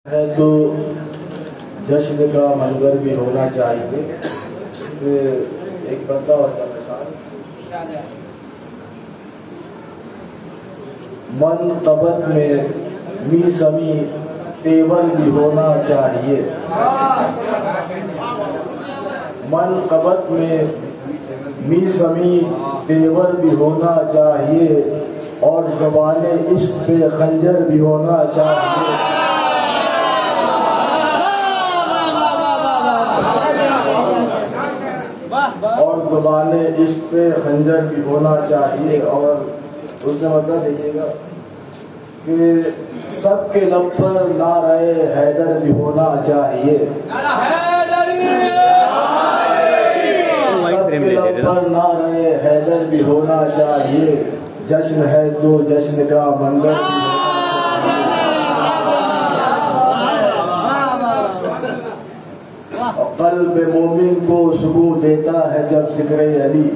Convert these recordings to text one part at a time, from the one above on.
ہے تو جشن کا منظر بھی ہونا چاہیے. ایک بندہ اور چل من قبط میں می سمی تیور بھی ہونا چاہیے. من قبط میں می سمی تیور بھی ہونا چاہیے اور زبان عشق پہ خنجر بھی ہونا چاہیے. اور زبان عشق پہ خنجر بھی ہونا چاہیے. اور اس نے مطلب دیکھیے گا کہ سب کے لب پر نعرہ حیدر بھی ہونا چاہیے. سب کے لب پر نعرہ حیدر بھی ہونا چاہیے. جشن ہے تو جشن کا منظر بھی ہونا چاہیے. قلب مومن کو سکون دیتا ہے جب ذکر علی.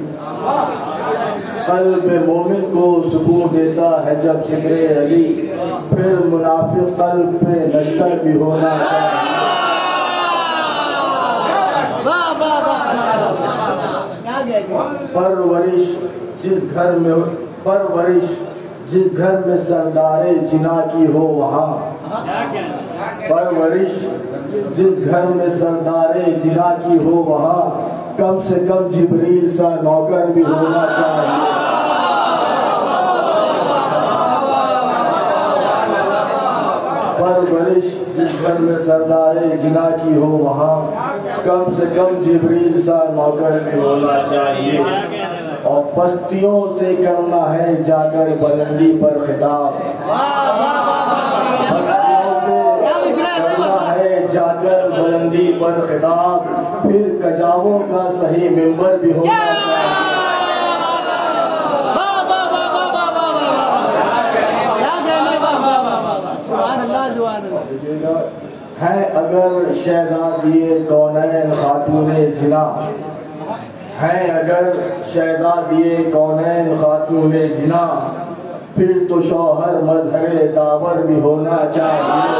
قلب مومن کو سکون دیتا ہے جب ذکر علی. پھر منافق قلب پہ نشتر بھی ہونا چاہیے. پرورش جس گھر میں سردار جنا کی ہو وہاں. پرورش جس گھر میں سردار جنا کی ہو وہاں کم سے کم جبریل سا نوکر بھی ہونا چاہیے. پرورش جس گھر میں سردار جنا کی ہو وہاں کم سے کم جبریل سا نوکر بھی ہونا چاہیے. اور پستیوں سے کرنا ہے جا کر بلندی پر خطاب. پستیوں سے کرنا ہے جا کر بلندی پر خطاب. پھر کجاووں کا صحیح ممبر بھی ہونا چاہیے. ہے اگر شہزادیے کونین خاتون جنا. ہے اگر شہزادیے کونین خاتون جنا پھر تو شوہر مظہر داور بھی ہونا چاہیے.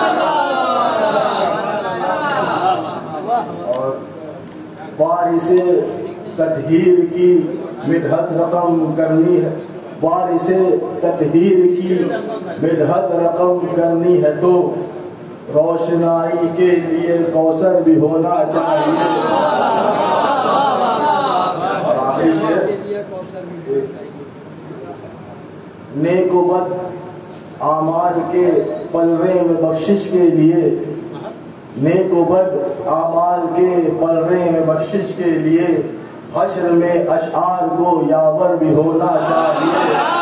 اور وارث تطہیر کی مدحت رقم کرنی ہے. وارث تطہیر کی مدحت رقم کرنی ہے تو روشنائی کے لیے کوثر بھی ہونا چاہیے. نیک و بد اعمال کے پلڑے میں بخشش کے لیے. نیک و بد اعمال کے پلڑے میں بخشش کے لیے حشر میں اشعار کو یاور بھی ہونا چاہیے.